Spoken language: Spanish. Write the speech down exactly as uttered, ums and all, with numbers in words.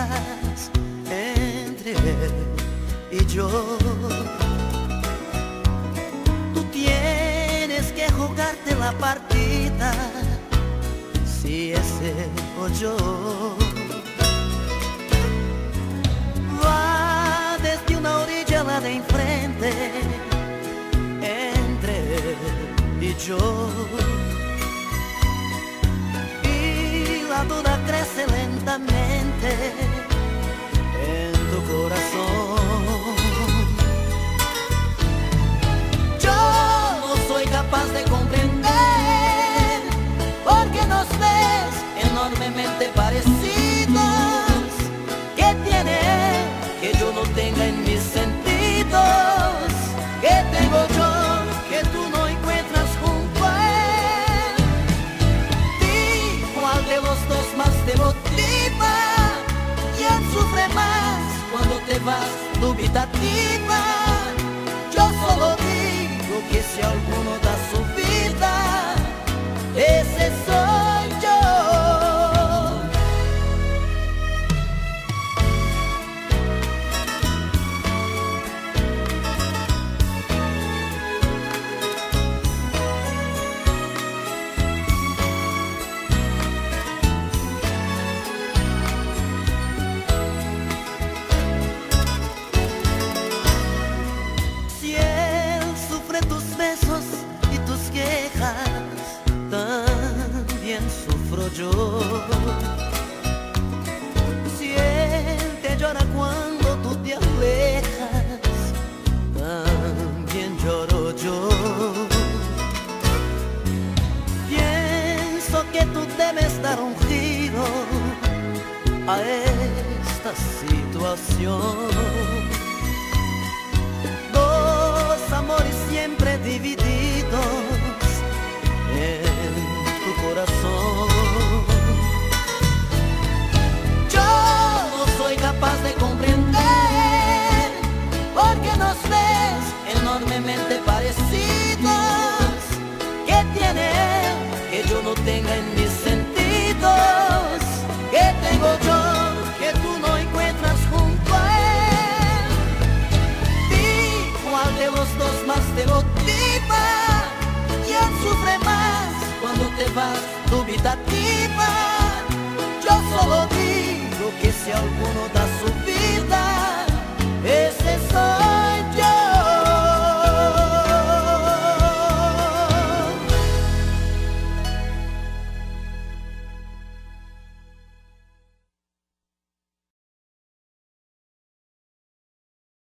parejas entre él y yo. Tú tienes que jugarte la partida, si es él o yo. Va desde una orilla a la de enfrente, entre él y yo. Y la duda crece lentamente en tu corazón. Yo no soy capaz de comprender por qué nos ves enormemente parecidos. ¿Qué tiene que yo no tenga en mis sentidos? ¿Qué tengo yo que tú no encuentras junto a él? Di cuál de los dos más te motiva. ¿Quién sufre más cuando te vas dubitativa? Yo solo digo que si alguno da su vida, ese soy yo. Si él sufre tus besos y tus quejas, también sufro yo. Si él te llora cuando tú te alejas, también lloro yo. Pienso que tú debes dar un giro a esta situación. Dos amores siempre divididos en tu corazón. Yo no soy capaz de comprender por qué nos ves enormemente parecidos. ¿Qué tiene que yo no tenga en mis sentidos? ¿Qué tengo yo que tú no encuentras junto a él? Di cuál de los dos más te motiva. ¿Quién sufre más cuando te vas dubitativa? Yo solo digo que si alguno da su vida, es